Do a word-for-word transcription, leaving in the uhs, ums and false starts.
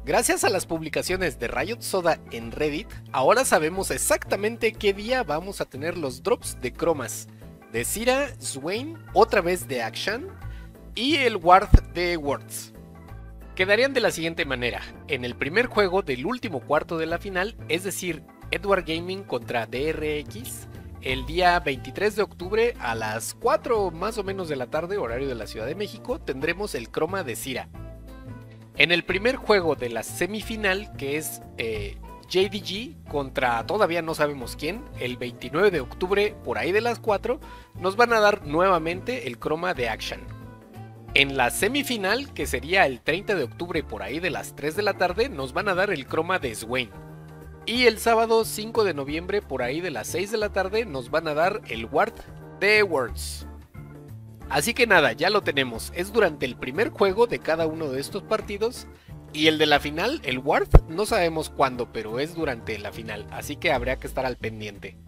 Gracias a las publicaciones de Riot Soda en Reddit, ahora sabemos exactamente qué día vamos a tener los drops de cromas de Zyra, Swain, otra vez de Akshan y el Ward de Words. Quedarían de la siguiente manera: en el primer juego del último cuarto de la final, es decir, Edward Gaming contra D R X, el día veintitrés de octubre a las cuatro más o menos de la tarde, horario de la Ciudad de México, tendremos el croma de Zyra. En el primer juego de la semifinal, que es eh, J D G contra todavía no sabemos quién, el veintinueve de octubre por ahí de las cuatro, nos van a dar nuevamente el croma de Akshan. En la semifinal, que sería el treinta de octubre por ahí de las tres de la tarde, nos van a dar el croma de Swain. Y el sábado cinco de noviembre por ahí de las seis de la tarde nos van a dar el Ward de Words. Así que nada, ya lo tenemos, es durante el primer juego de cada uno de estos partidos. Y el de la final, el Ward, no sabemos cuándo, pero es durante la final, así que habría que estar al pendiente.